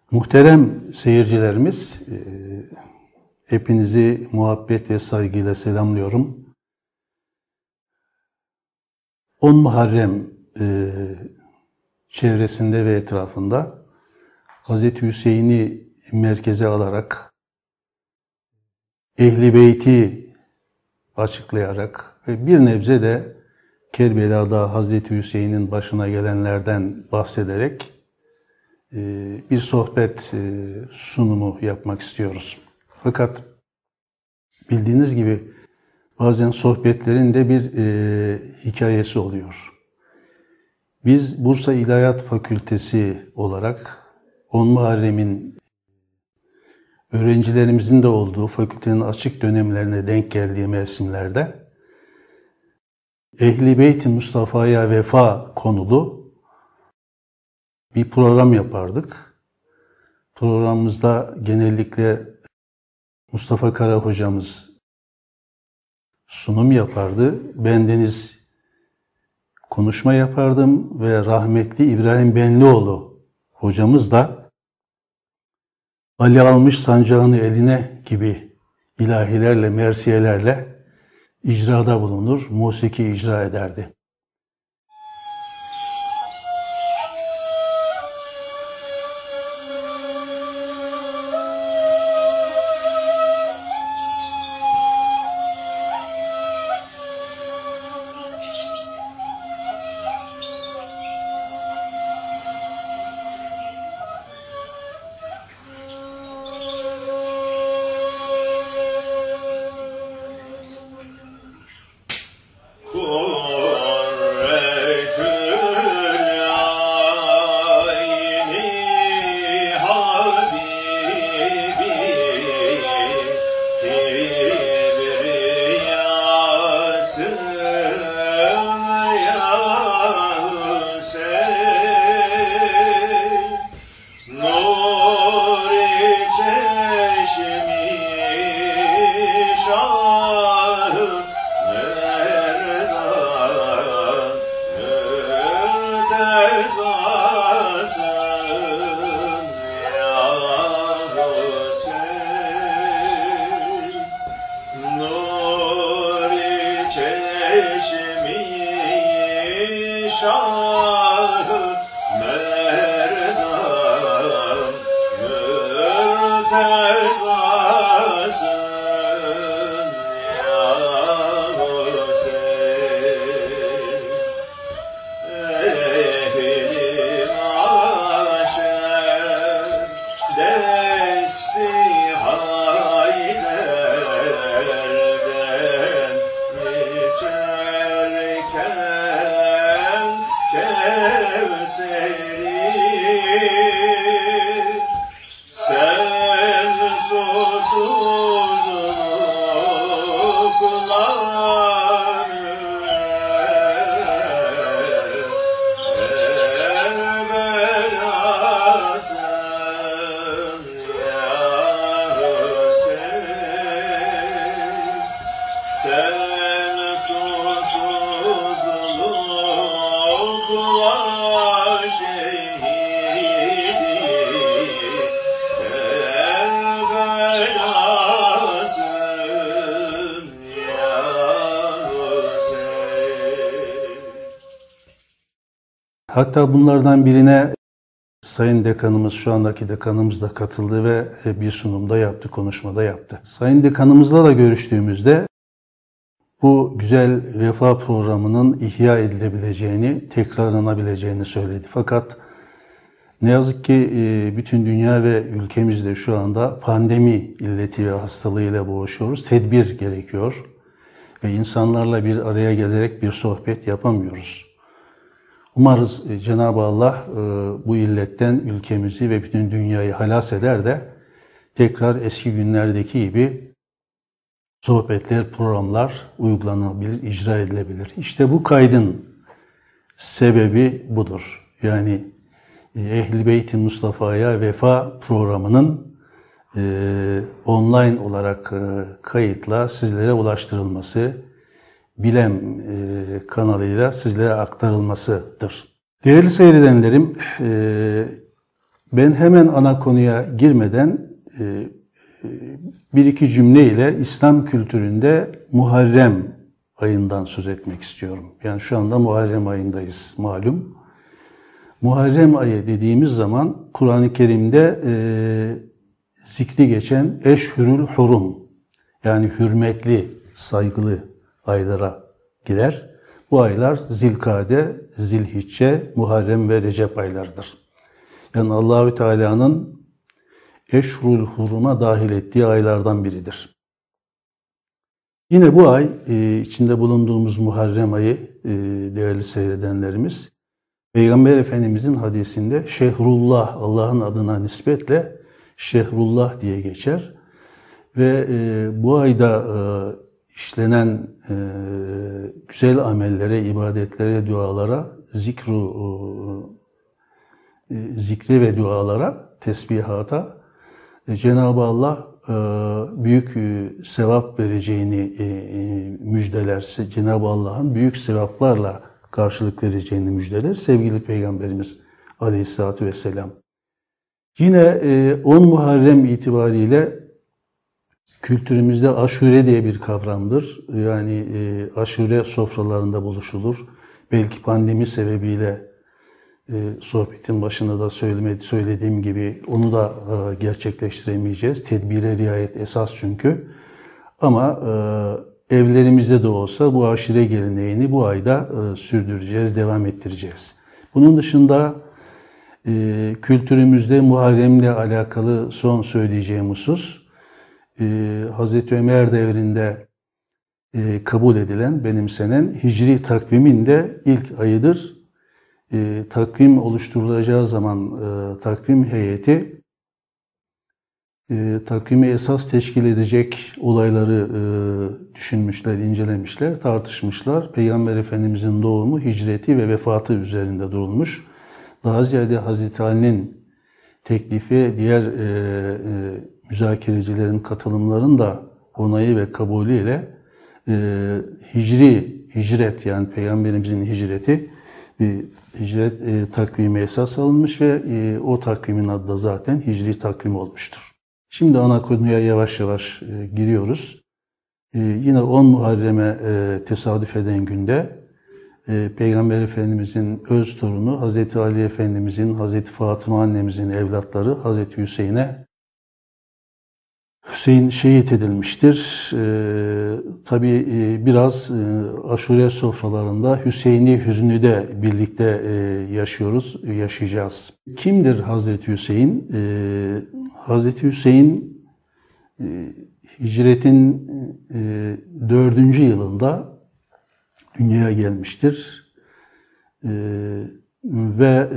Muhterem seyircilerimiz, hepinizi muhabbet ve saygıyla selamlıyorum. 10 Muharrem çevresinde ve etrafında Hz. Hüseyin'i merkeze alarak, Ehl-i Beyt'i açıklayarak ve bir nebze de Kerbela'da Hz. Hüseyin'in başına gelenlerden bahsederek bir sohbet sunumu yapmak istiyoruz. Fakat bildiğiniz gibi bazen sohbetlerin de bir hikayesi oluyor. Biz Bursa İlahiyat Fakültesi olarak 10 Muharrem'in öğrencilerimizin de olduğu fakültenin açık dönemlerine denk geldiği mevsimlerde Ehl-i Beyt-i Mustafa'ya vefa konulu bir program yapardık. Programımızda genellikle Mustafa Kara hocamız sunum yapardı. Bendeniz konuşma yapardım ve rahmetli İbrahim Benlioğlu hocamız da Ali almış sancağını eline gibi ilahilerle, mersiyelerle icrada bulunur, musiki icra ederdi. Hatta bunlardan birine Sayın Dekanımız, şu andaki dekanımız da katıldı ve bir sunumda yaptı, konuşmada yaptı. Sayın Dekanımızla da görüştüğümüzde bu güzel vefa programının ihya edilebileceğini, tekrarlanabileceğini söyledi. Fakat ne yazık ki bütün dünya ve ülkemizde şu anda pandemi illeti ve hastalığıyla boğuşuyoruz. Tedbir gerekiyor ve insanlarla bir araya gelerek bir sohbet yapamıyoruz. Umarız Cenab-ı Allah bu illetten ülkemizi ve bütün dünyayı halas eder de tekrar eski günlerdeki gibi sohbetler, programlar uygulanabilir, icra edilebilir. İşte bu kaydın sebebi budur. Yani Ehl-i Beyt-i Mustafa'ya vefa programının online olarak kayıtla sizlere ulaştırılması, Bilem kanalıyla sizlere aktarılmasıdır. Değerli seyredenlerim, Ben hemen ana konuya girmeden bir iki cümleyle İslam kültüründe Muharrem ayından söz etmek istiyorum. Yani şu anda Muharrem ayındayız malum. Muharrem ayı dediğimiz zaman Kur'an-ı Kerim'de zikri geçen Eşhurul Hurum, yani hürmetli, saygılı aylara girer. Bu aylar Zilkade, Zilhicce, Muharrem ve Recep aylarıdır. Yani Allahü Teala'nın Eşhurul Hurum'a dahil ettiği aylardan biridir. Yine bu ay, içinde bulunduğumuz Muharrem ayı değerli seyredenlerimiz, Peygamber Efendimizin hadisinde Şehrullah, Allah'ın adına nispetle Şehrullah diye geçer. Ve bu ayda işlenen güzel amellere, ibadetlere, dualara, zikre ve dualara, tesbihata Cenab-ı Allah büyük sevap vereceğini müjdeler. Cenab-ı Allah'ın büyük sevaplarla karşılık vereceğini müjdeler sevgili Peygamberimiz Aleyhisselatü Vesselam. Yine 10 Muharrem itibariyle kültürümüzde aşure diye bir kavramdır. Yani aşure sofralarında buluşulur. Belki pandemi sebebiyle sohbetin başında da söylediğim gibi onu da gerçekleştiremeyeceğiz. Tedbire riayet esas çünkü. Ama evlerimizde de olsa bu aşure geleneğini bu ayda sürdüreceğiz, devam ettireceğiz. Bunun dışında kültürümüzde Muharrem'le alakalı son söyleyeceğim husus, Hazreti Ömer devrinde kabul edilen, benimsenen Hicri takvimin de ilk ayıdır. Takvim oluşturulacağı zaman takvim heyeti takvimi esas teşkil edecek olayları düşünmüşler, incelemişler, tartışmışlar. Peygamber Efendimizin doğumu, hicreti ve vefatı üzerinde durulmuş. Daha ziyade Hazreti Ali'nin teklifi, diğer müzakerecilerin, katılımların da onayı ve kabulüyle hicret yani Peygamberimizin hicreti, hicret takvimi esas alınmış ve o takvimin adı da zaten Hicri takvim olmuştur. Şimdi ana konuya yavaş yavaş giriyoruz. Yine 10 Muharrem'e tesadüf eden günde Peygamber Efendimizin öz torunu Hazreti Ali Efendimizin, Hazreti Fatıma annemizin evlatları Hazreti Hüseyin şehit edilmiştir. Tabii biraz aşure sofralarında Hüseyin'i hüznü de birlikte yaşayacağız. Kimdir Hazreti Hüseyin? Hazreti Hüseyin hicretin 4. yılında dünyaya gelmiştir. Ve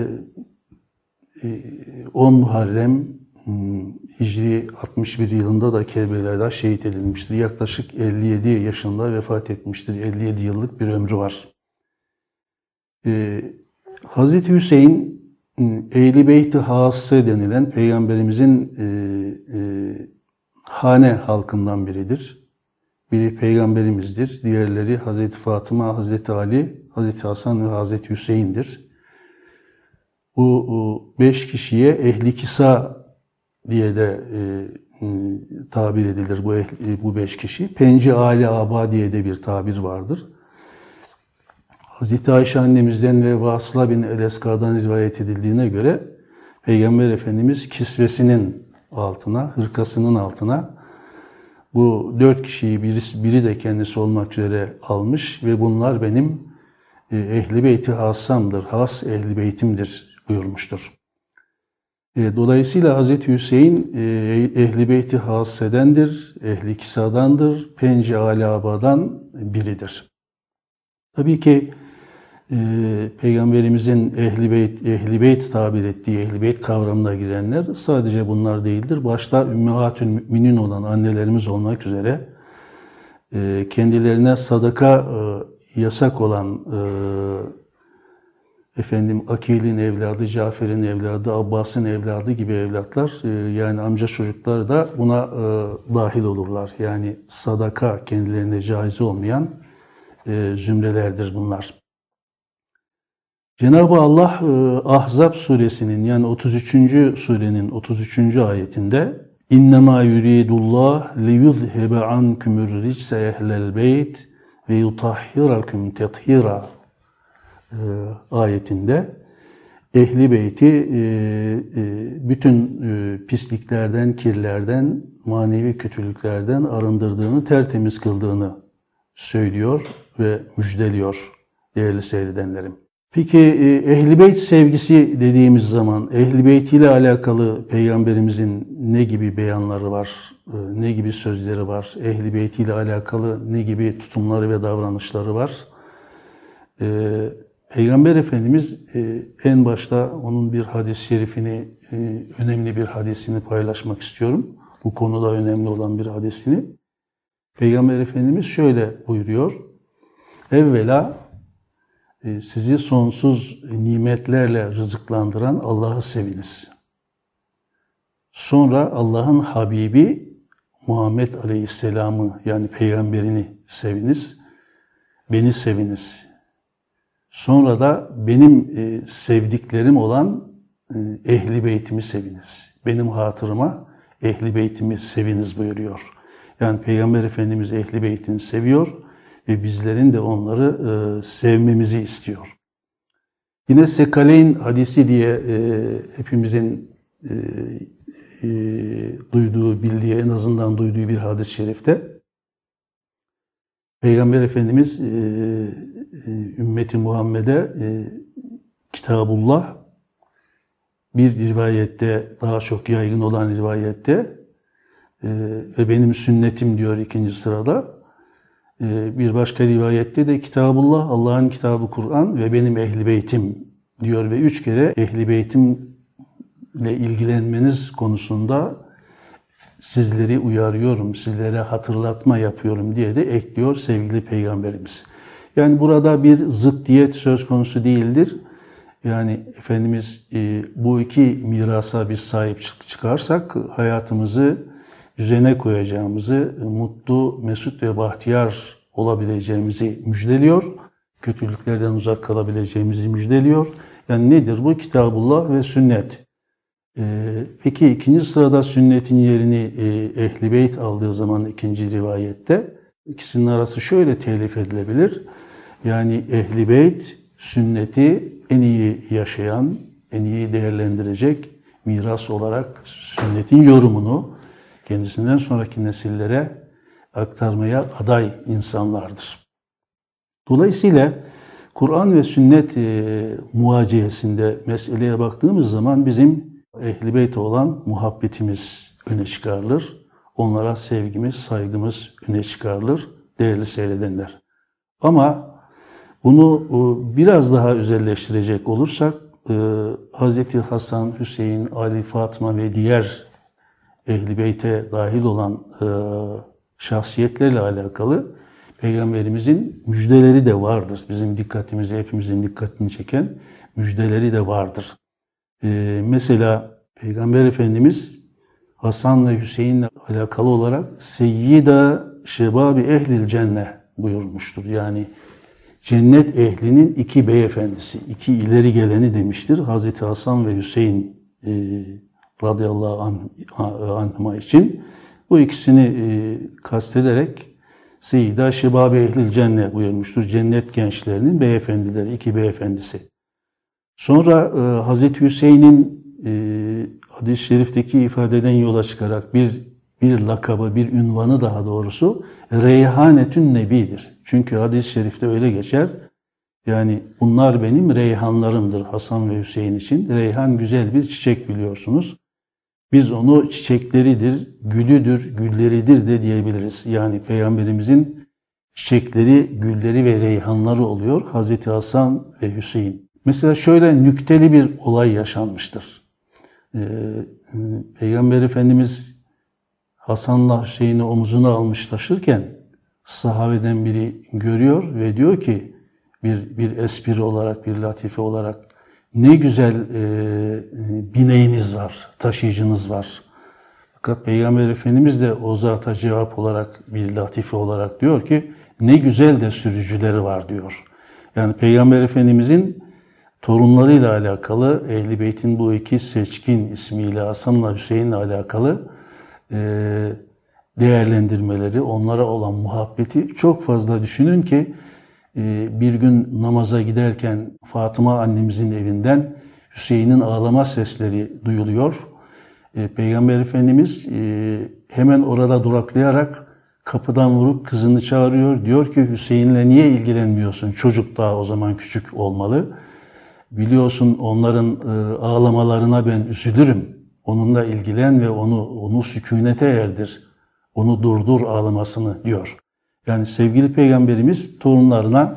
10 Muharrem Hicri 61 yılında da Kerbela'da şehit edilmiştir. Yaklaşık 57 yaşında vefat etmiştir. 57 yıllık bir ömrü var. Hazreti Hüseyin Ehl-i Beyt-i Hasse denilen Peygamberimizin hane halkından biridir. Biri Peygamberimizdir. Diğerleri Hazreti Fatıma, Hazreti Ali, Hazreti Hasan ve Hazreti Hüseyin'dir. Bu 5 kişiye Ehli Kisa diye de tabir edilir bu 5 kişi. Penci Ali Aba diye de bir tabir vardır. Hazreti Ayşe annemizden ve Vasıla bin El-Eska'dan rivayet edildiğine göre Peygamber Efendimiz kisvesinin altına, hırkasının altına bu 4 kişiyi biri de kendisi olmak üzere almış ve bunlar benim Ehl-i Beyt-i Hassam'dır, has Ehl-i Beytim'dir buyurmuştur. Dolayısıyla Hazreti Hüseyin Ehl-i Beyt-i Hasse'dendir, Ehl-i Kisa'dandır, Penci Ali Aba'dan biridir. Tabii ki Peygamberimizin Ehl-i Beyt tabir ettiği Ehl-i Beyt kavramına girenler sadece bunlar değildir. Başta Ümmehatül Müminin olan annelerimiz olmak üzere kendilerine sadaka yasak olan Akil'in evladı, Cafer'in evladı, Abbas'ın evladı gibi evlatlar yani amca çocuklar da buna dahil olurlar. Yani sadaka kendilerine caiz olmayan zümrelerdir bunlar. Cenab-ı Allah Ahzab suresinin yani 33. surenin 33. ayetinde İnnemâ yuridullah liyuzhibe ankumur ricse ehlel beyt ve yutahhirakum tethira ayetinde ehli beyti bütün pisliklerden, kirlerden, manevi kötülüklerden arındırdığını, tertemiz kıldığını söylüyor ve müjdeliyor değerli seyredenlerim. Peki Ehl-i Beyt sevgisi dediğimiz zaman Ehl-i Beyt ile alakalı Peygamberimizin ne gibi beyanları var, ne gibi sözleri var, Ehl-i Beyt ile alakalı ne gibi tutumları ve davranışları var? Peygamber Efendimiz en başta onun bir hadis-i şerifini, önemli bir hadisini paylaşmak istiyorum. Bu konuda önemli olan bir hadisini. Peygamber Efendimiz şöyle buyuruyor. Evvela sizi sonsuz nimetlerle rızıklandıran Allah'ı seviniz. Sonra Allah'ın Habibi Muhammed Aleyhisselam'ı yani peygamberini seviniz. Beni seviniz. Sonra da benim sevdiklerim olan Ehl-i Beytimi seviniz. Benim hatırıma Ehl-i Beytimi seviniz buyuruyor. Yani Peygamber Efendimiz Ehl-i Beytini seviyor ve bizlerin de onları sevmemizi istiyor. Yine Sekaleyn hadisi diye hepimizin duyduğu, bildiği, en azından duyduğu bir hadis-i şerifte Peygamber Efendimiz ümmeti Muhammed'e Kitabullah bir rivayette, daha çok yaygın olan rivayette ve benim sünnetim diyor ikinci sırada. Bir başka rivayette de Kitabullah, Allah'ın kitabı Kur'an ve benim Ehl-i Beytim diyor ve 3 kere Ehl-i Beytimle ilgilenmeniz konusunda sizleri uyarıyorum, sizlere hatırlatma yapıyorum diye de ekliyor sevgili Peygamberimiz. Yani burada bir zıddiyet söz konusu değildir. Yani Efendimiz bu iki mirasa biz sahip çıkarsak hayatımızı düzene koyacağımızı, mutlu, mesut ve bahtiyar olabileceğimizi müjdeliyor. Kötülüklerden uzak kalabileceğimizi müjdeliyor. Yani nedir bu? Kitabullah ve sünnet. Peki ikinci sırada sünnetin yerini Ehl-i Beyt aldığı zaman ikinci rivayette ikisinin arası şöyle telif edilebilir. Yani Ehl-i Beyt sünneti en iyi yaşayan, en iyi değerlendirecek miras olarak sünnetin yorumunu kendisinden sonraki nesillere aktarmaya aday insanlardır. Dolayısıyla Kur'an ve sünnet muvacihesinde meseleye baktığımız zaman bizim Ehl-i Beyt'e olan muhabbetimiz öne çıkarılır. Onlara sevgimiz, saygımız öne çıkarılır değerli seyredenler. Ama bunu biraz daha özelleştirecek olursak Hz. Hasan, Hüseyin, Ali, Fatıma ve diğer Ehl-i Beyt'e dahil olan şahsiyetlerle alakalı Peygamberimizin müjdeleri de vardır. Bizim dikkatimizi, hepimizin dikkatini çeken müjdeleri de vardır. Mesela Peygamber Efendimiz Hasan ve Hüseyin'le alakalı olarak Seyyida Şebabi Ehlil Cennet buyurmuştur. Yani cennet ehlinin iki beyefendisi, iki ileri geleni demiştir. Hazreti Hasan ve Hüseyin radıyallahu anhuma için bu ikisini kastederek Seyyida Şebabi Ehlil Cennet buyurmuştur. Cennet gençlerinin beyefendileri, iki beyefendisi. Sonra Hazreti Hüseyin'in hadis-i şerifteki ifadeden yola çıkarak bir lakabı, bir ünvanı daha doğrusu Reyhanetün Nebi'dir. Çünkü hadis-i şerifte öyle geçer. Yani bunlar benim reyhanlarımdır Hasan ve Hüseyin için. Reyhan güzel bir çiçek biliyorsunuz. Biz onu çiçekleridir, gülüdür, gülleridir de diyebiliriz. Yani Peygamberimizin çiçekleri, gülleri ve reyhanları oluyor Hazreti Hasan ve Hüseyin. Mesela şöyle nükteli bir olay yaşanmıştır. Peygamber Efendimiz Hasan'la Hüseyin'i omuzuna almış taşırken sahabeden biri görüyor ve diyor ki bir espri olarak, bir latife olarak ne güzel bineğiniz var, taşıyıcınız var. Fakat Peygamber Efendimiz de o zata cevap olarak bir latife olarak diyor ki ne güzel de sürücüleri var diyor. Yani Peygamber Efendimizin torunlarıyla alakalı, Ehl-i Beyt'in bu iki seçkin ismiyle Hasan'la Hüseyin'le alakalı değerlendirmeleri, onlara olan muhabbeti çok fazla. Düşünün ki bir gün namaza giderken Fatıma annemizin evinden Hüseyin'in ağlama sesleri duyuluyor. Peygamber Efendimiz hemen orada duraklayarak kapıdan vurup kızını çağırıyor. Diyor ki Hüseyin'le niye ilgilenmiyorsun? Çocuk daha o zaman küçük olmalı. Biliyorsun onların ağlamalarına ben üzülürüm. Onunla ilgilen ve onu sükunete erdir. Onu durdur ağlamasını diyor. Yani sevgili Peygamberimiz torunlarına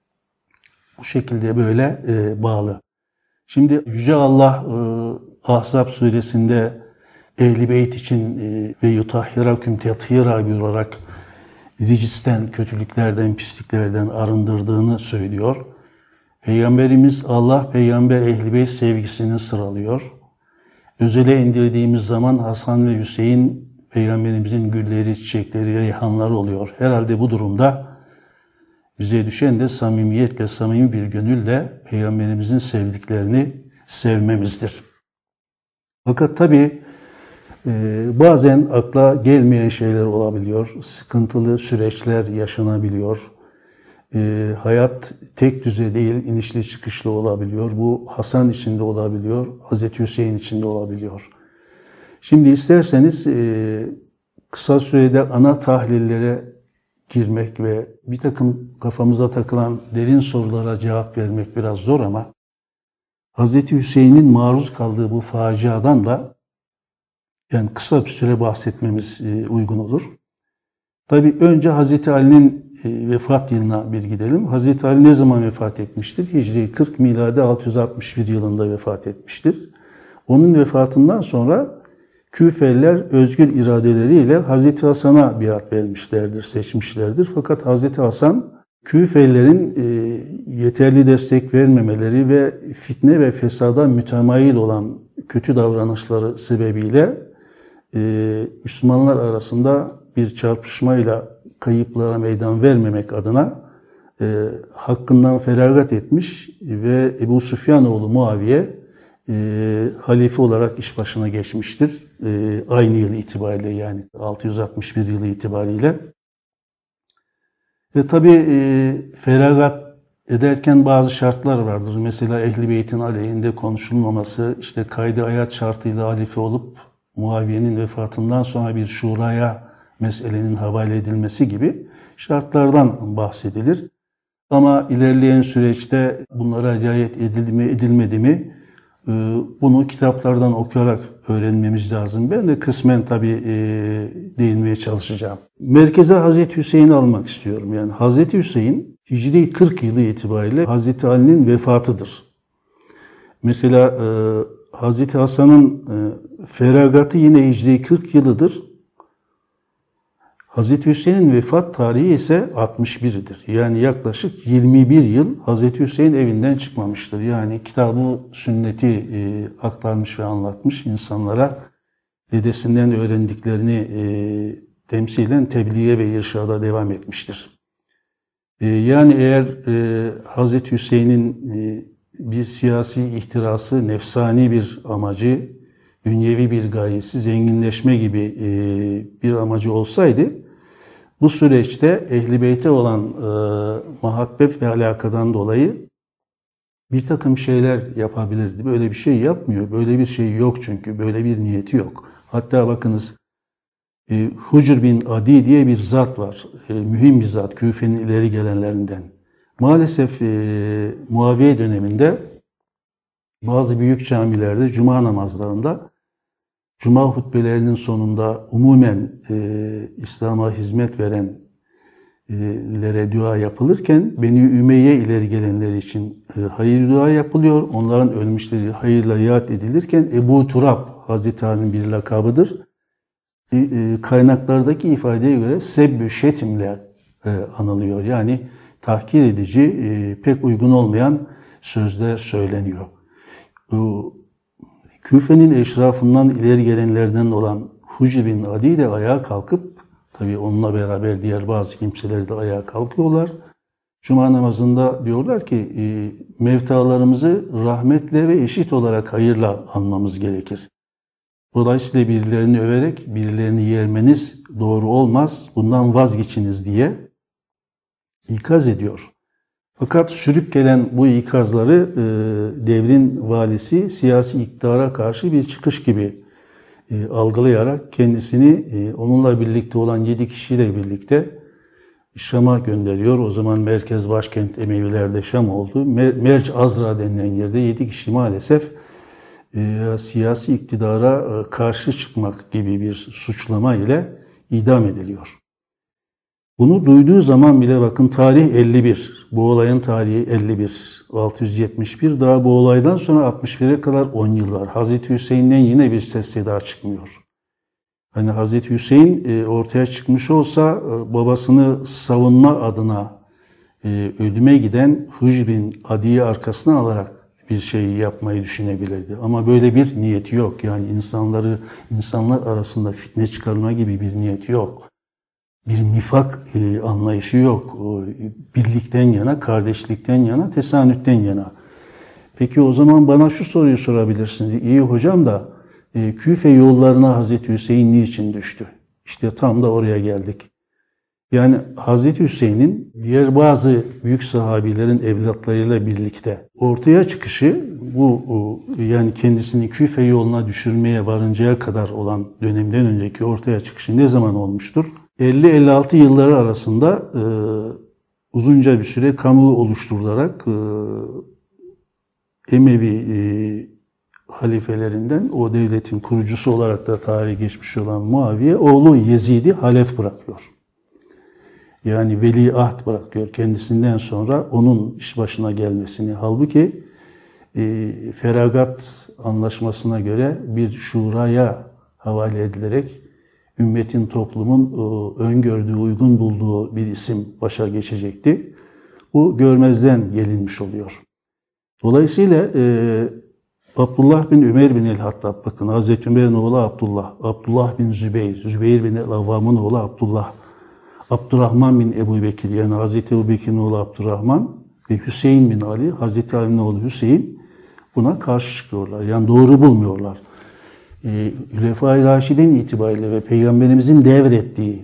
bu şekilde böyle bağlı. Şimdi Yüce Allah Ahzab suresinde Ehl-i Beyt için ve yutahhiraküm tethira buyurarak ricisten, kötülüklerden, pisliklerden arındırdığını söylüyor. Peygamberimiz Allah, Peygamber Ehl-i Beyt sevgisini sıralıyor. Özele indirdiğimiz zaman Hasan ve Hüseyin Peygamberimizin gülleri, çiçekleri, reyhanları oluyor. Herhalde bu durumda bize düşen de samimiyetle, samimi bir gönülle Peygamberimizin sevdiklerini sevmemizdir. Fakat tabii bazen akla gelmeyen şeyler olabiliyor. Sıkıntılı süreçler yaşanabiliyor. Hayat tek düze değil, inişli çıkışlı olabiliyor. Bu Hasan için de olabiliyor, Hazreti Hüseyin için de olabiliyor. Şimdi isterseniz kısa sürede ana tahlillere girmek ve bir takım kafamıza takılan derin sorulara cevap vermek biraz zor ama Hazreti Hüseyin'in maruz kaldığı bu faciadan da yani kısa bir süre bahsetmemiz uygun olur. Tabii önce Hazreti Ali'nin vefat yılına bir gidelim. Hazreti Ali ne zaman vefat etmiştir? Hicri 40, miladi 661 yılında vefat etmiştir. Onun vefatından sonra Küfeliler özgür iradeleriyle Hazreti Hasan'a biat vermişlerdir, seçmişlerdir. Fakat Hazreti Hasan, Küfelilerin yeterli destek vermemeleri ve fitne ve fesada mütemayil olan kötü davranışları sebebiyle Müslümanlar arasında bir çarpışmayla kayıplara meydan vermemek adına hakkından feragat etmiş ve Ebu Süfyan oğlu Muaviye halife olarak iş başına geçmiştir. Aynı yıl itibariyle yani 661 yılı itibariyle. Ve tabi feragat ederken bazı şartlar vardır. Mesela Ehl-i Beyt'in aleyhinde konuşulmaması, işte kaydı hayat şartıyla halife olup Muaviye'nin vefatından sonra bir şuraya meselenin havale edilmesi gibi şartlardan bahsedilir. Ama ilerleyen süreçte bunlara riayet edildi mi edilmedi mi bunu kitaplardan okuyarak öğrenmemiz lazım. Ben de kısmen tabii değinmeye çalışacağım. Merkeze Hazreti Hüseyin'i almak istiyorum. Yani Hazreti Hüseyin Hicri 40 yılı itibariyle Hazreti Ali'nin vefatıdır. Mesela Hazreti Hasan'ın feragatı yine Hicri 40 yılıdır. Hazreti Hüseyin'in vefat tarihi ise 61'dir. Yani yaklaşık 21 yıl Hazreti Hüseyin evinden çıkmamıştır. Yani kitabı sünneti aktarmış ve anlatmış insanlara dedesinden öğrendiklerini temsilen tebliğe ve irşada devam etmiştir. Yani eğer Hazreti Hüseyin'in bir siyasi ihtirası, nefsani bir amacı, dünyevi bir gayesi, zenginleşme gibi bir amacı olsaydı, bu süreçte Ehl-i Beyt'e olan muhabbet ve alakadan dolayı bir takım şeyler yapabilirdi. Böyle bir şey yapmıyor. Böyle bir şey yok çünkü. Böyle bir niyeti yok. Hatta bakınız Hucr bin Adi diye bir zat var. Mühim bir zat. Küfe'nin ileri gelenlerinden. Maalesef Muaviye döneminde bazı büyük camilerde cuma namazlarında cuma hutbelerinin sonunda umumen İslam'a hizmet verenlere dua yapılırken Beni Ümeyye ileri gelenleri için hayır dua yapılıyor. Onların ölmüşleri hayırla yad edilirken Ebu Turab Hazreti Ali'nin bir lakabıdır. Kaynaklardaki ifadeye göre sebbü şetimle anılıyor. Yani tahkir edici, pek uygun olmayan sözler söyleniyor. Küfe'nin eşrafından ileri gelenlerden olan Hucr bin Adi de ayağa kalkıp, tabii onunla beraber diğer bazı kimseler de ayağa kalkıyorlar. Cuma namazında diyorlar ki mevtalarımızı rahmetle ve eşit olarak hayırla anmamız gerekir. Dolayısıyla birilerini överek birilerini yermeniz doğru olmaz, bundan vazgeçiniz diye ikaz ediyor. Fakat sürüp gelen bu ikazları devrin valisi siyasi iktidara karşı bir çıkış gibi algılayarak kendisini onunla birlikte olan 7 kişiyle birlikte Şam'a gönderiyor. O zaman merkez başkent Emevilerde Şam oldu. Merc Azra denilen yerde 7 kişi maalesef siyasi iktidara karşı çıkmak gibi bir suçlama ile idam ediliyor. Bunu duyduğu zaman bile bakın tarih 51. Bu olayın tarihi 51. 671. Daha bu olaydan sonra 61'e kadar 10 yıl var. Hazreti Hüseyin'den yine bir ses seda çıkmıyor. Hani Hazreti Hüseyin ortaya çıkmış olsa babasını savunma adına ölüme giden Hücr bin Adi'yi arkasına alarak bir şey yapmayı düşünebilirdi. Ama böyle bir niyeti yok. Yani insanlar arasında fitne çıkarma gibi bir niyeti yok. Bir nifak anlayışı yok. Birlikten yana, kardeşlikten yana, tesanütten yana. Peki o zaman bana şu soruyu sorabilirsiniz. İyi hocam da Küfe yollarına Hazreti Hüseyin niçin düştü? İşte tam da oraya geldik. Yani Hazreti Hüseyin'in diğer bazı büyük sahabilerin evlatlarıyla birlikte ortaya çıkışı bu yani kendisini Küfe yoluna düşürmeye varıncaya kadar olan dönemden önceki ortaya çıkışı ne zaman olmuştur? 50-56 yılları arasında uzunca bir süre kamu oluşturularak Emevi halifelerinden o devletin kurucusu olarak da tarihe geçmiş olan Muaviye oğlu Yezid'i halef bırakıyor. Yani veliaht bırakıyor kendisinden sonra onun iş başına gelmesini. Halbuki Feragat Anlaşması'na göre bir şuraya havale edilerek ümmetin, toplumun öngördüğü, uygun bulduğu bir isim başa geçecekti. Bu görmezden gelinmiş oluyor. Dolayısıyla Abdullah bin Ömer bin el-Hattab, bakın Hazreti Ömer'in oğlu Abdullah, Abdullah bin Zübeyir, Zübeyir bin el-Avvam'ın oğlu Abdullah, Abdurrahman bin Ebu Bekir, yani Hazreti Ebu Bekir'in oğlu Abdurrahman ve Hüseyin bin Ali, Hazreti Ali'nin oğlu Hüseyin buna karşı çıkıyorlar. Yani doğru bulmuyorlar. Hülefai Raşidin itibariyle ve Peygamberimizin devrettiği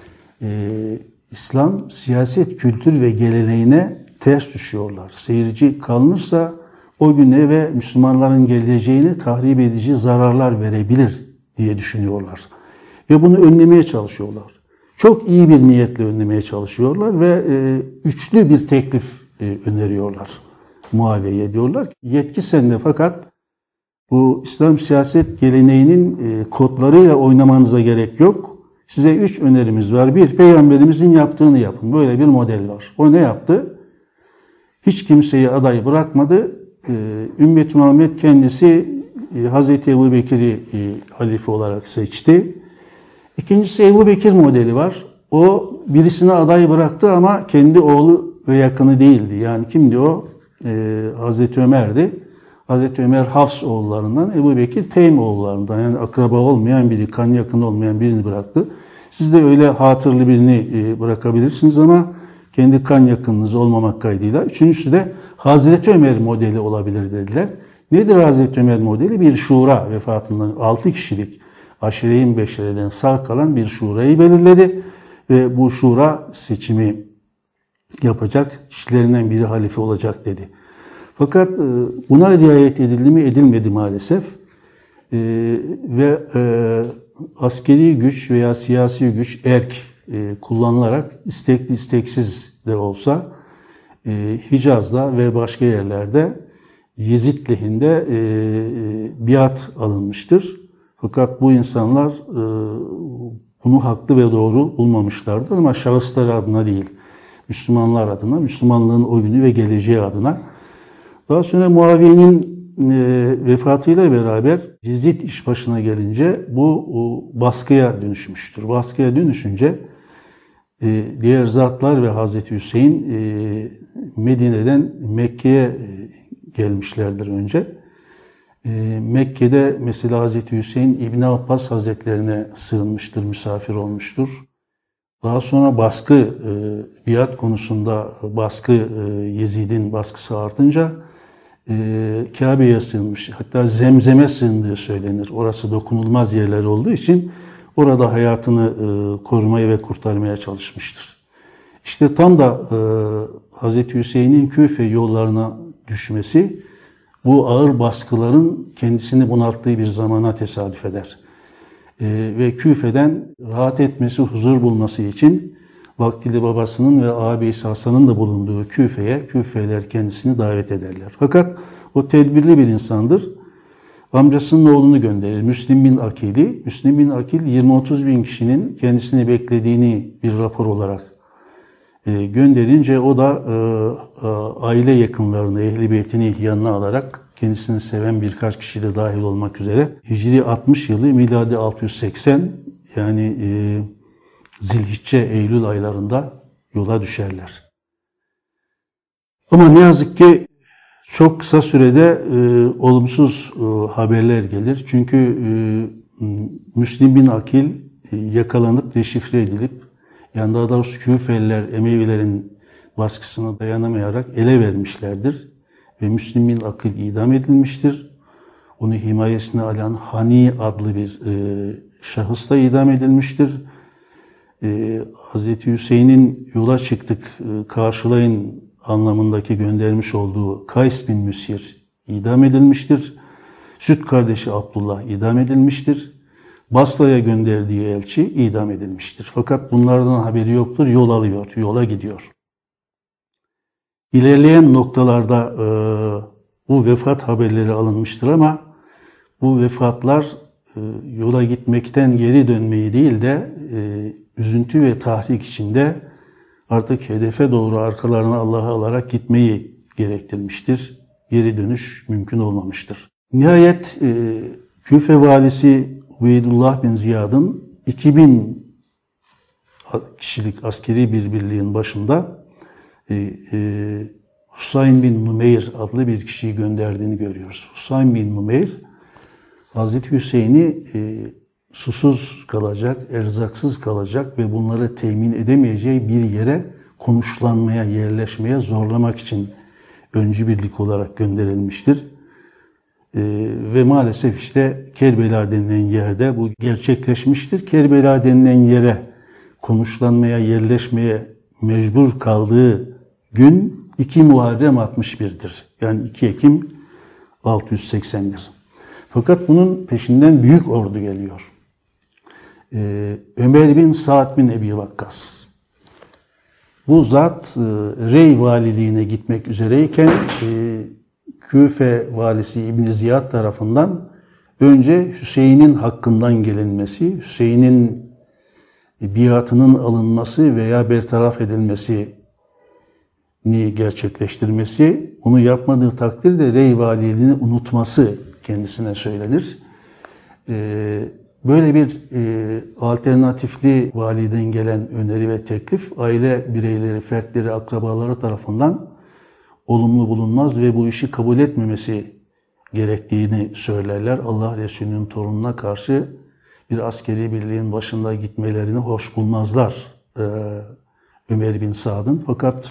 İslam siyaset, kültür ve geleneğine ters düşüyorlar. Seyirci kalınırsa o güne ve Müslümanların geleceğine tahrip edici zararlar verebilir diye düşünüyorlar. Ve bunu önlemeye çalışıyorlar. Çok iyi bir niyetle önlemeye çalışıyorlar ve üçlü bir teklif öneriyorlar. Muaviye'ye diyorlar ki yetki sende fakat bu İslam siyaset geleneğinin kodlarıyla oynamanıza gerek yok. Size 3 önerimiz var. Bir, Peygamberimizin yaptığını yapın. Böyle bir model var. O ne yaptı? Hiç kimseyi aday bırakmadı. Ümmet-i Muhammed kendisi Hazreti Ebu Bekir'i halife olarak seçti. İkincisi Ebu Bekir modeli var. O birisine aday bıraktı ama kendi oğlu ve yakını değildi. Yani kimdi o? Hazreti Ömer'di. Hazreti Ömer Hafs oğullarından, Ebu Bekir Teym oğullarından. Yani akraba olmayan biri, kan yakın olmayan birini bıraktı. Siz de öyle hatırlı birini bırakabilirsiniz ama kendi kan yakınınız olmamak kaydıyla. Üçüncüsü de Hazreti Ömer modeli olabilir dediler. Nedir Hazreti Ömer modeli? Bir şura vefatından 6 kişilik aşire-i beşereden sağ kalan bir şurayı belirledi. Ve bu şura seçimi yapacak, kişilerinden biri halife olacak dedi. Fakat buna riayet edildi mi? Edilmedi maalesef. Ve askeri güç veya siyasi güç erk kullanılarak istekli isteksiz de olsa Hicaz'da ve başka yerlerde Yezid lehinde biat alınmıştır. Fakat bu insanlar bunu haklı ve doğru bulmamışlardır ama şahısları adına değil, Müslümanlar adına, Müslümanlığın oyunu ve geleceği adına. Daha sonra Muaviye'nin vefatıyla beraber Yezid iş başına gelince bu baskıya dönüşmüştür. Baskıya dönüşünce diğer zatlar ve Hazreti Hüseyin Medine'den Mekke'ye gelmişlerdir önce. Mekke'de mesela Hazreti Hüseyin İbn Abbas Hazretlerine sığınmıştır, misafir olmuştur. Daha sonra biat konusunda Yezid'in baskısı artınca Kabe'ye sığınmış. Hatta Zemzem'e sığındığı söylenir. Orası dokunulmaz yerler olduğu için orada hayatını korumaya ve kurtarmaya çalışmıştır. İşte tam da Hz. Hüseyin'in Küfe yollarına düşmesi bu ağır baskıların kendisini bunalttığı bir zamana tesadüf eder. Ve Küfe'den rahat etmesi, huzur bulması için vaktiyle babasının ve ağabeyisi Hasan'ın da bulunduğu Küfe'ler kendisini davet ederler. Fakat o tedbirli bir insandır. Amcasının oğlunu gönderir. Müslim bin Akil'i. Müslim bin Akil 20-30 bin kişinin kendisini beklediğini bir rapor olarak gönderince o da aile yakınlarını, Ehl-i Beyt'ini yanına alarak kendisini seven birkaç kişi de dahil olmak üzere Hicri 60 yılı miladi 680 yani Zilhicce, Eylül aylarında yola düşerler. Ama ne yazık ki çok kısa sürede olumsuz haberler gelir. Çünkü Müslim bin Akil yakalanıp deşifre edilip yani daha doğrusu Küfeliler Emevilerin baskısına dayanamayarak ele vermişlerdir. Ve Müslim bin Akil idam edilmiştir. Onu himayesine alan Hani adlı bir şahıs da idam edilmiştir. Hz. Hüseyin'in yola çıktık karşılayın anlamındaki göndermiş olduğu Kays bin Müsir idam edilmiştir. Süt kardeşi Abdullah idam edilmiştir. Basra'ya gönderdiği elçi idam edilmiştir. Fakat bunlardan haberi yoktur. Yol alıyor, yola gidiyor. İlerleyen noktalarda bu vefat haberleri alınmıştır ama bu vefatlar yola gitmekten geri dönmeyi değil de üzüntü ve tahrik içinde artık hedefe doğru arkalarına Allah'a alarak gitmeyi gerektirmiştir. Geri dönüş mümkün olmamıştır. Nihayet Küfe valisi Ubeydullah bin Ziyad'ın 2000 kişilik askeri bir birliğin başında Husayn bin Numeyr adlı bir kişiyi gönderdiğini görüyoruz. Husayn bin Numeyr, Hazreti Hüseyin'i susuz kalacak, erzaksız kalacak ve bunları temin edemeyeceği bir yere konuşlanmaya, yerleşmeye zorlamak için öncü birlik olarak gönderilmiştir. Ve maalesef işte Kerbela denilen yerde bu gerçekleşmiştir. Kerbela denilen yere konuşlanmaya, yerleşmeye mecbur kaldığı gün 2 Muharrem 61'dir. Yani 2 Ekim 680'dir. Fakat bunun peşinden büyük ordu geliyor. Ömer bin Sa'd bin Ebi Vakkas. Bu zat Rey valiliğine gitmek üzereyken Küfe valisi İbn Ziyad tarafından önce Hüseyin'in hakkından gelinmesi, Hüseyin'in biatının alınması veya bertaraf edilmesini gerçekleştirmesi, onu yapmadığı takdirde Rey valiliğini unutması kendisine söylenir. Böyle bir alternatifli validen gelen öneri ve teklif aile bireyleri, fertleri, akrabaları tarafından olumlu bulunmaz ve bu işi kabul etmemesi gerektiğini söylerler. Allah Resulü'nün torununa karşı bir askeri birliğin başında gitmelerini hoş bulmazlar Ömer bin Sa'd'ın. Fakat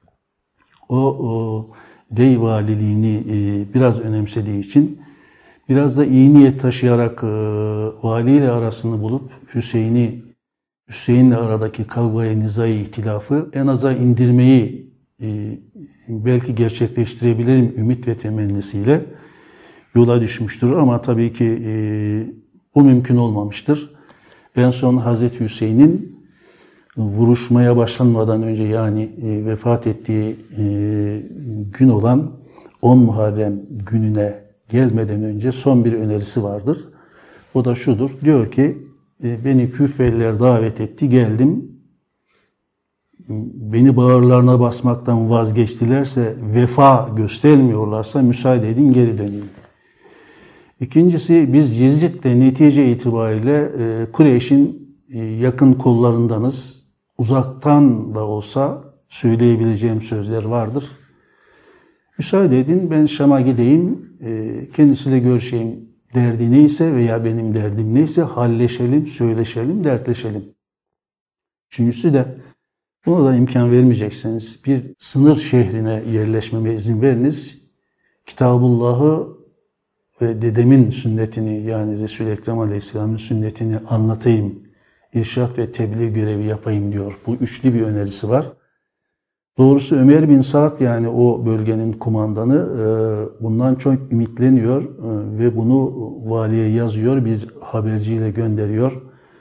o Rey valiliğini biraz önemsediği için biraz da iyi niyet taşıyarak valiyle arasını bulup Hüseyin'le aradaki kavgayı, nizayı, ihtilafı en aza indirmeyi belki gerçekleştirebilirim ümit ve temennisiyle yola düşmüştür. Ama tabii ki bu mümkün olmamıştır. En son Hazreti Hüseyin'in vuruşmaya başlanmadan önce yani vefat ettiği gün olan 10 Muharrem gününe gelmeden önce son bir önerisi vardır. O da şudur. Diyor ki beni Küfeliler davet etti, geldim. Beni bağırlarına basmaktan vazgeçtilerse, vefa göstermiyorlarsa müsaade edin geri döneyim. İkincisi biz Yezid'le netice itibariyle Kureyş'in yakın kollarındanız. Uzaktan da olsa söyleyebileceğim sözler vardır. Müsaade edin ben Şam'a gideyim, kendisiyle görüşeyim. Derdi neyse veya benim derdim neyse halleşelim, söyleşelim, dertleşelim. Üçüncüsü de buna da imkan vermeyecekseniz bir sınır şehrine yerleşmeme izin veriniz. Kitabullah'ı ve dedemin sünnetini yani Resul-i Ekrem Aleyhisselam'ın sünnetini anlatayım, irşad ve tebliğ görevi yapayım diyor. Bu üçlü bir önerisi var. Doğrusu Ömer bin Saad yani o bölgenin kumandanı bundan çok ümitleniyor ve bunu valiye yazıyor, bir haberciyle gönderiyor.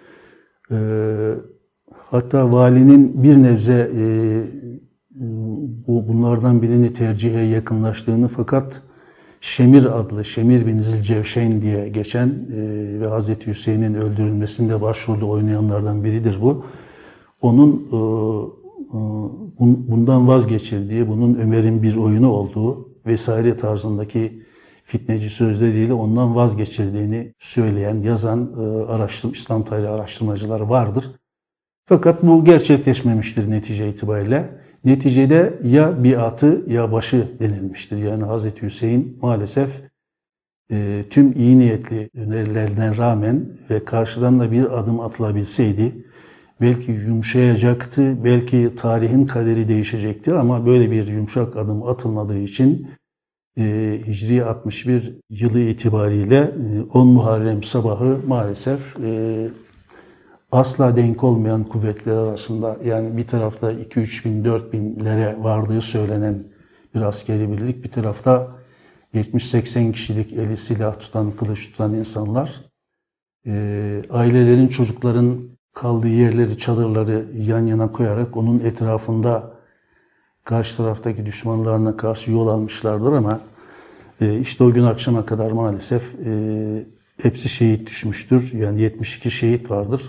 Hatta valinin bir nebze bunlardan birini tercihe yakınlaştığını fakat Şemir adlı, Şemir bin Zilcevşeyn diye geçen ve Hazreti Hüseyin'in öldürülmesinde başrolü oynayanlardan biridir bu. Onun bundan vazgeçirdiği, bunun Ömer'in bir oyunu olduğu vesaire tarzındaki fitneci sözleriyle ondan vazgeçirdiğini söyleyen, yazan İslam tarihi araştırmacılar vardır. Fakat bu gerçekleşmemiştir netice itibariyle. Neticede ya biatı ya başı denilmiştir. Yani Hazreti Hüseyin maalesef tüm iyi niyetli önerilerine rağmen ve karşıdan da bir adım atılabilseydi belki yumuşayacaktı, belki tarihin kaderi değişecekti ama böyle bir yumuşak adım atılmadığı için Hicri 61 yılı itibariyle 10 Muharrem sabahı maalesef asla denk olmayan kuvvetler arasında yani bir tarafta 2-3 bin, 4 binlere vardığı söylenen bir askeri birlik, bir tarafta 70-80 kişilik eli silah tutan, kılıç tutan insanlar ailelerin, çocukların kaldığı yerleri, çadırları yan yana koyarak onun etrafında karşı taraftaki düşmanlarına karşı yol almışlardır ama işte o gün akşama kadar maalesef hepsi şehit düşmüştür. Yani 72 şehit vardır.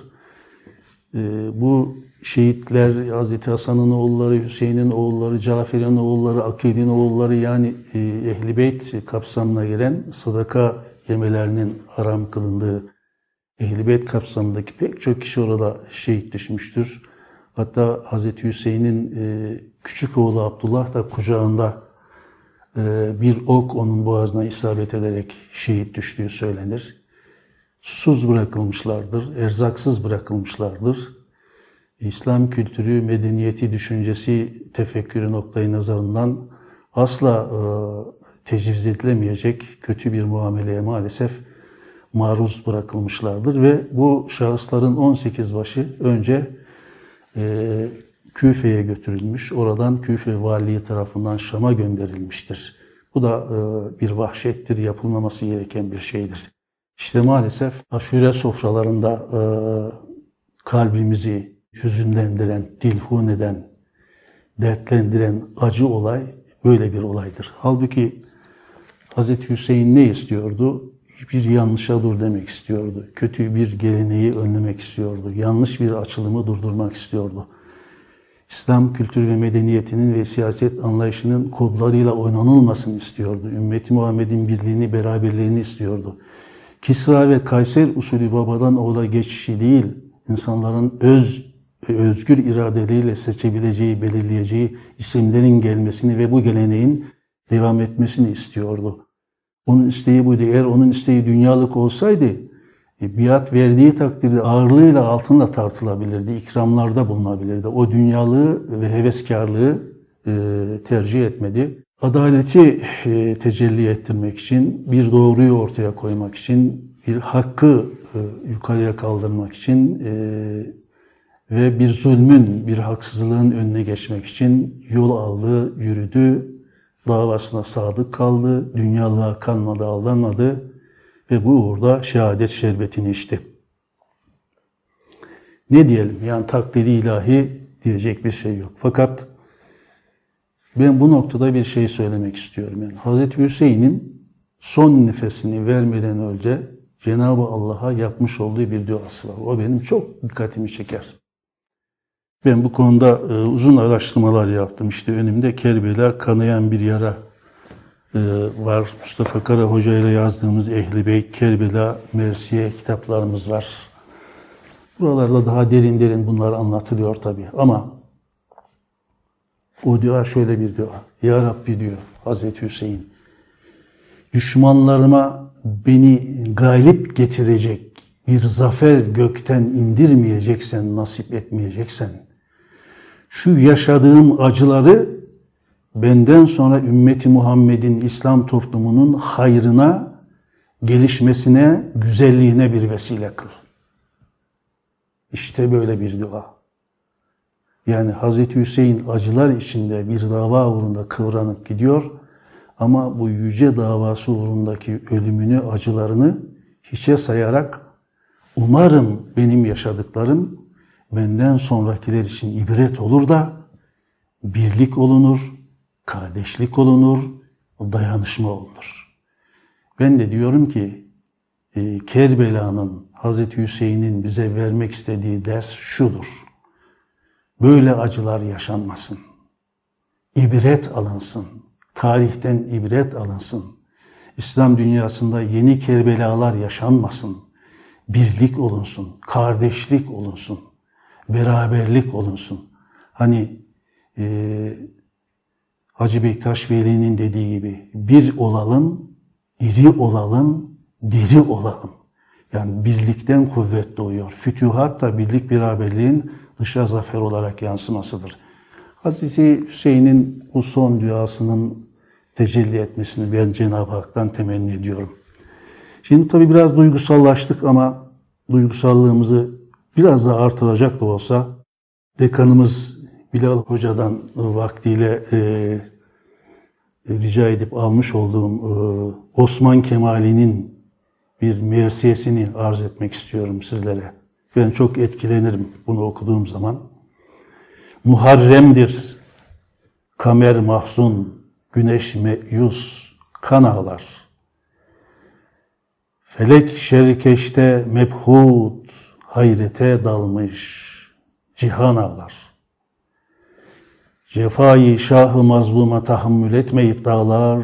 Bu şehitler Hazreti Hasan'ın oğulları, Hüseyin'in oğulları, Cafer'in oğulları, Akil'in oğulları yani Ehl-i Beyt kapsamına giren sadaka yemelerinin haram kılındığı Ehl-i Beyt kapsamındaki pek çok kişi orada şehit düşmüştür. Hatta Hazreti Hüseyin'in küçük oğlu Abdullah da kucağında bir ok onun boğazına isabet ederek şehit düştüğü söylenir. Susuz bırakılmışlardır, erzaksız bırakılmışlardır. İslam kültürü, medeniyeti, düşüncesi, tefekkürü noktayı nazarından asla tecviz edilemeyecek kötü bir muameleye maalesef maruz bırakılmışlardır. Ve bu şahısların 18 başı önce Küfe'ye götürülmüş, oradan Küfe valiliği tarafından Şam'a gönderilmiştir. Bu da bir vahşettir, yapılmaması gereken bir şeydir. İşte maalesef aşure sofralarında kalbimizi hüzünlendiren, dilhun eden, dertlendiren acı olay böyle bir olaydır. Halbuki Hz. Hüseyin ne istiyordu? Bir yanlışa dur demek istiyordu. Kötü bir geleneği önlemek istiyordu. Yanlış bir açılımı durdurmak istiyordu. İslam kültürü ve medeniyetinin ve siyaset anlayışının kodlarıyla oynanılmasını istiyordu. Ümmeti Muhammed'in birliğini, beraberliğini istiyordu. Kisra ve Kayser usulü babadan oğula geçişi değil, insanların özgür iradeleriyle seçebileceği, belirleyeceği isimlerin gelmesini ve bu geleneğin devam etmesini istiyordu. Onun isteği buydu. Eğer onun isteği dünyalık olsaydı, biat verdiği takdirde ağırlığıyla altında tartılabilirdi, ikramlarda bulunabilirdi. O dünyalığı ve heveskarlığı tercih etmedi. Adaleti tecelli ettirmek için, bir doğruyu ortaya koymak için, bir hakkı yukarıya kaldırmak için ve bir zulmün, bir haksızlığın önüne geçmek için yol aldı, yürüdü, davasına sadık kaldı, dünyalığa kanmadı, aldanmadı ve bu uğurda şehadet şerbetini içti. Ne diyelim? Yani takdiri ilahi diyecek bir şey yok. Fakat ben bu noktada bir şey söylemek istiyorum. Yani Hazreti Hüseyin'in son nefesini vermeden önce Cenab-ı Allah'a yapmış olduğu bir duası var. O benim çok dikkatimi çeker. Ben bu konuda uzun araştırmalar yaptım. İşte önümde Kerbela kanayan bir yara var. Mustafa Kara Hoca ile yazdığımız Ehl-i Beyt, Kerbela, Mersiye kitaplarımız var. Buralarda daha derin derin bunlar anlatılıyor tabii. Ama o dua şöyle bir dua. Ya Rabbi diyor Hazreti Hüseyin, düşmanlarıma beni galip getirecek bir zafer gökten indirmeyeceksen, nasip etmeyeceksen, şu yaşadığım acıları benden sonra ümmeti Muhammed'in, İslam toplumunun hayrına, gelişmesine, güzelliğine bir vesile kıl. İşte böyle bir dua. Yani Hazreti Hüseyin acılar içinde bir dava uğrunda kıvranıp gidiyor ama bu yüce davası uğrundaki ölümünü, acılarını hiçe sayarak umarım benim yaşadıklarım benden sonrakiler için ibret olur da birlik olunur, kardeşlik olunur, dayanışma olunur. Ben de diyorum ki Kerbela'nın, Hazreti Hüseyin'in bize vermek istediği ders şudur. Böyle acılar yaşanmasın. İbret alınsın. Tarihten ibret alınsın. İslam dünyasında yeni Kerbelalar yaşanmasın. Birlik olunsun, kardeşlik olunsun, beraberlik olunsun. Hani Hacı Bektaş Veli'nin dediği gibi bir olalım, iri olalım, diri olalım. Yani birlikten kuvvet doğuyor. Fütühat da birlik beraberliğin dışa zafer olarak yansımasıdır. Hazreti Hüseyin'in bu son duasının tecelli etmesini ben Cenab-ı Hak'tan temenni ediyorum. Şimdi tabii biraz duygusallaştık ama duygusallığımızı biraz da artıracak da olsa dekanımız Bilal Hoca'dan vaktiyle rica edip almış olduğum Osman Kemali'nin bir mersiyesini arz etmek istiyorum sizlere. Ben çok etkilenirim bunu okuduğum zaman. Muharremdir, kamer mahzun, güneş meyus, kan ağlar. Felek şerkeşte mebhut, hayrete dalmış, cihan ağlar. Cefayı şah-ı mazluma tahammül etmeyip dağlar,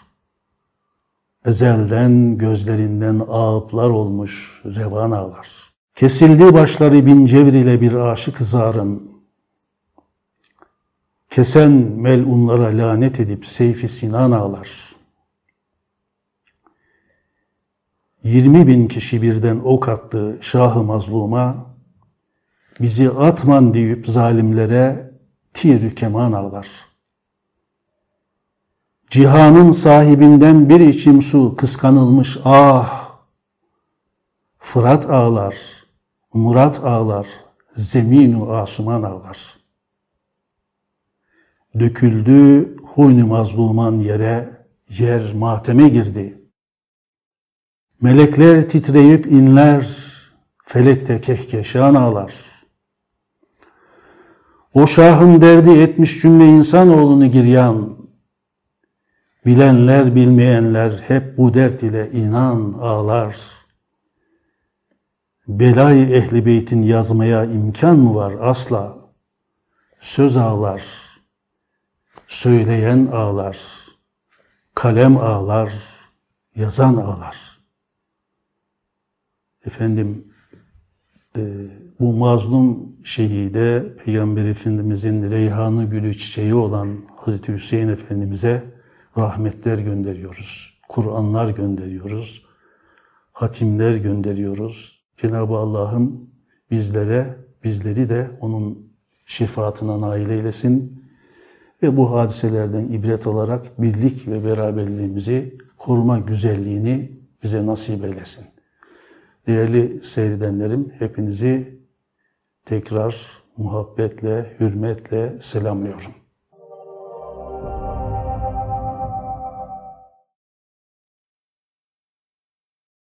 ezelden gözlerinden ağıplar olmuş revan ağlar. Kesildi başları bin cevr ile bir aşık zarın, kesen melunlara lanet edip seyfi sinan ağlar. 20.000 kişi birden ok attı şah-ı mazluma, bizi atman deyip zalimlere tir-ü keman ağlar. Cihanın sahibinden bir içim su kıskanılmış ah, Fırat ağlar, Murat ağlar, zeminu asuman ağlar. Döküldü huynu mazluman yere, yer mateme girdi. Melekler titreyip inler, felekte kehkeşan ağlar. O şahın derdi etmiş cümle insanoğlunu giryan, bilenler bilmeyenler hep bu dert ile inan ağlar. Belayı ehli beytin yazmaya imkan mı var asla? Söz ağlar, söyleyen ağlar, kalem ağlar, yazan ağlar. Efendim, bu mazlum şehide Peygamber Efendimizin reyhanı gülü çiçeği olan Hazreti Hüseyin Efendimiz'e rahmetler gönderiyoruz. Kur'anlar gönderiyoruz. Hatimler gönderiyoruz. Cenab-ı Allah'ım bizleri de onun şefaatine nail eylesin ve bu hadiselerden ibret alarak birlik ve beraberliğimizi koruma güzelliğini bize nasip eylesin. Değerli seyredenlerim, hepinizi tekrar muhabbetle, hürmetle selamlıyorum.